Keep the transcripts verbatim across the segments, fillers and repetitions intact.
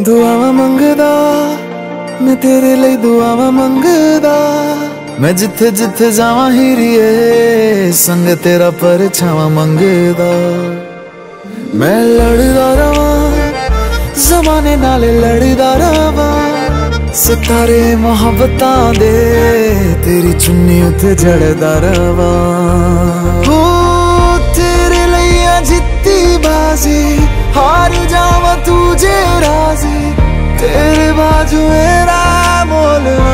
दुआवां मंगदा मैं तेरे लिए, दुआवां मंगदा मैं जिथे जिथे जावां हीरिए, संग तेरा परछावां मंगदा। मैं लड़दा रवां ज़माने नाल, लड़दा रवां सितारे मोहब्बतां दे, तेरी चुन्नी उत्ते जड़दा रवां। हो तेरे लिए जित्ती बाजी, हार जावां तुझे राजी, तेरे बाजू मेरा मोलवा।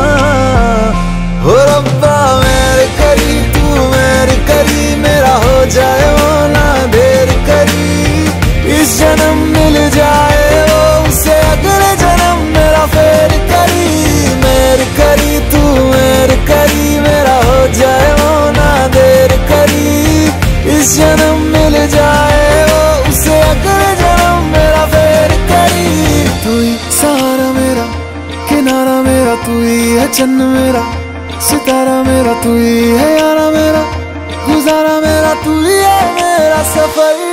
हो रब्बा मेरे करी, तू मेरे करी, मेरा हो जाए वो ना देर करी। इस जन्म मिल जाए वो उसे अगले जन्म मेरा फेर करी। मेरे करी तू मेरे करी, मेरा हो जाए वो ना देर करी। इस जन्म मिल जाए वो उसे अगले जन्म मेरा फेर करी। तू ही सहारा मेरा, किनारा मेरा, तू ही है चन्न मेरा, सितारा मेरा, तू ही है यारा मेरा, गुजारा मेरा, तू ही है मेरा सफर।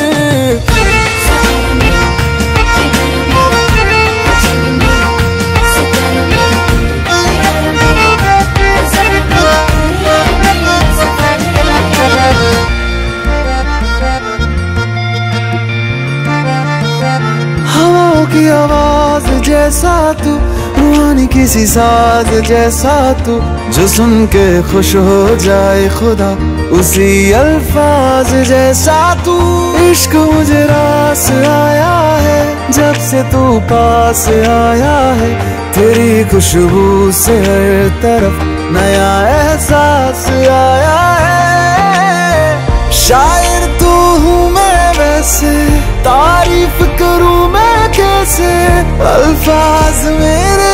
हवाओं की आवाज जैसा तू, रूहानी किसी साज जैसा तू, जो सुन के खुश हो जाए खुदा उसी अल्फाज जैसा तू। इश्क मुझे रास आया है जब से तू पास आया है, तेरी खुशबू से हर तरफ नया एहसास आया है। शायर तू हूँ मैं वैसे, तारीफ करूँ मैं कैसे, अल्फाज मेरे